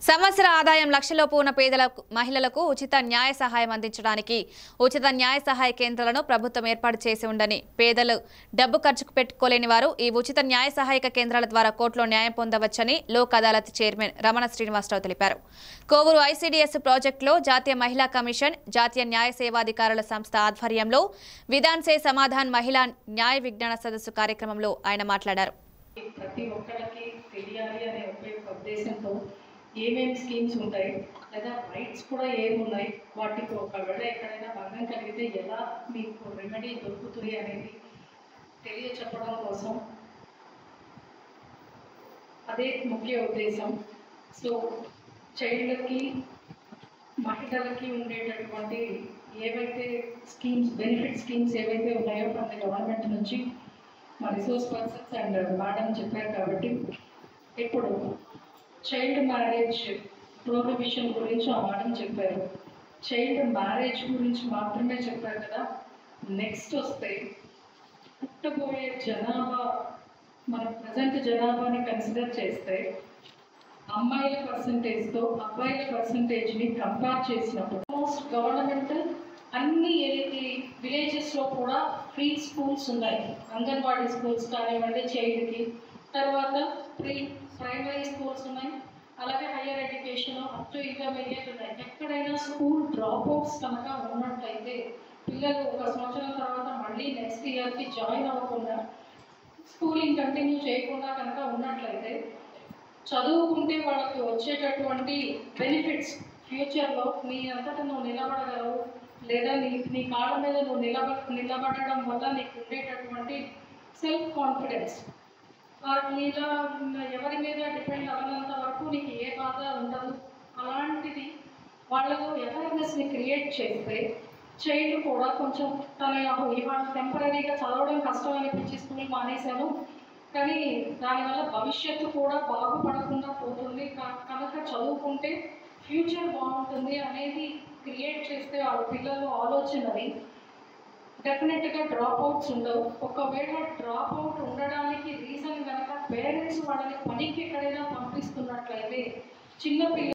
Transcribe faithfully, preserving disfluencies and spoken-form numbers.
సంవత్సర ఆదాయం లక్షలోపు ఉన్న పేదలకు మహిళలకు ఉచిత న్యాయ సహాయం అందించడానికి ఉచిత న్యాయ సహాయ కేంద్రాలను ప్రభుత్వం ఏర్పాటు చేసి ఉందని పేదలు డబ్బు ఖర్చుకు పెట్టుకోలేని వారు ఈ ఉచిత న్యాయ సహాయక కేంద్రాల ద్వారా కోర్టులో న్యాయం పొందవచ్చని లోక్ అదాలత్ చైర్మన్ రమణ శ్రీనివాసరావు తెలిపారు. కోవూరు ఐసీడీఎస్ ప్రాజెక్టులో జాతీయ మహిళా కమిషన్, జాతీయ న్యాయ సేవాధికారుల సంస్థ ఆధ్వర్యంలో విధాన్ సే సమాధాన్ మహిళా న్యాయ విజ్ఞాన సదస్సు కార్యక్రమంలో ఆయన మాట్లాడారు. ప్రతి ఒక్కరికి తెలియాలి అనే ఒకే ఉద్దేశంతో ఏమేమి స్కీమ్స్ ఉంటాయి లేదా రైట్స్ కూడా ఏమున్నాయి, వాటికి ఒకవేళ ఎక్కడైనా భంగం కలిగితే ఎలా మీకు రెమెడీ దొరుకుతుంది అనేది తెలియచెప్పడం కోసం అదే ముఖ్య ఉద్దేశం. సో చైల్డ్కి మహిళలకి ఉండేటటువంటి ఏవైతే స్కీమ్స్ బెనిఫిట్ స్కీమ్స్ ఏవైతే ఉన్నాయో మన గవర్నమెంట్ నుంచి మా రిసోర్స్ పర్సన్స్ అండ్ మేడం చెప్పారు కాబట్టి ఇప్పుడు చైల్డ్ మ్యారేజ్ ప్రొహిబిషన్ గురించి ఆ మేడం చెప్పారు. చైల్డ్ మ్యారేజ్ గురించి మాత్రమే చెప్పారు కదా. నెక్స్ట్ వస్తే పుట్టబోయే జనాభా, మన ప్రజెంట్ జనాభాని కన్సిడర్ చేస్తే అమ్మాయిల పర్సంటేజ్తో అబ్బాయిల పర్సంటేజ్ని కంపేర్ చేసినప్పుడు ఆల్మోస్ట్ గవర్నమెంట్ అన్ని విలేజెస్లో కూడా ఫ్రీ స్కూల్స్ ఉన్నాయి. అంగన్వాడీ స్కూల్స్ కానివ్వండి చైల్డ్కి, తర్వాత ప్రీ ప్రైమరీ స్కూల్స్ ఉన్నాయి, అలాగే higher education up to intermediate ఉన్నాయి. ఎక్కడైనా స్కూల్ డ్రాప్ అవుట్స్ కనుక ఉన్నట్లయితే పిల్లలు ఒక సంవత్సరం తర్వాత మళ్ళీ నెక్స్ట్ ఇయర్కి జాయిన్ అవ్వకుండా స్కూలింగ్ కంటిన్యూ చేయకుండా కనుక ఉన్నట్లయితే చదువుకుంటే వాళ్ళకి వచ్చేటటువంటి బెనిఫిట్స్ ఫ్యూచర్లో నీ అంతటా నువ్వు నిలబడగలవు, లేదా నీ నీ కాళ్ళ మీద నువ్వు నిలబ నిలబడడం వల్ల నీకు ఉండేటటువంటి సెల్ఫ్ కాన్ఫిడెన్స్, మీద ఎవరి మీద డిపెండ్ అవ్వనంత వరకు నీకు ఏ బాధ ఉండదు. అలాంటిది వాళ్ళలో అవేర్నెస్ని క్రియేట్ చేస్తే చైల్డ్ కూడా కొంచెం తన ఇవాళ టెంపరీగా చదవడం కష్టం అనిపించి స్కూల్ మానేశాను, కానీ దానివల్ల భవిష్యత్తు కూడా బాగుపడకుండా పోతుంది కనుక చదువుకుంటే ఫ్యూచర్ బాగుంటుంది అనేది క్రియేట్ చేస్తే వాళ్ళ పిల్లలు ఆలోచనది డెఫినెట్గా డ్రాప్ అవుట్స్ ఉండవు. ఒకవేళ డ్రాప్ అవుట్ ఉండడానికి రీజన్ కనుక పేరెంట్స్ వాళ్ళని పనికి ఎక్కడైనా పంపిస్తున్నట్లయితే చిన్నపిల్లలు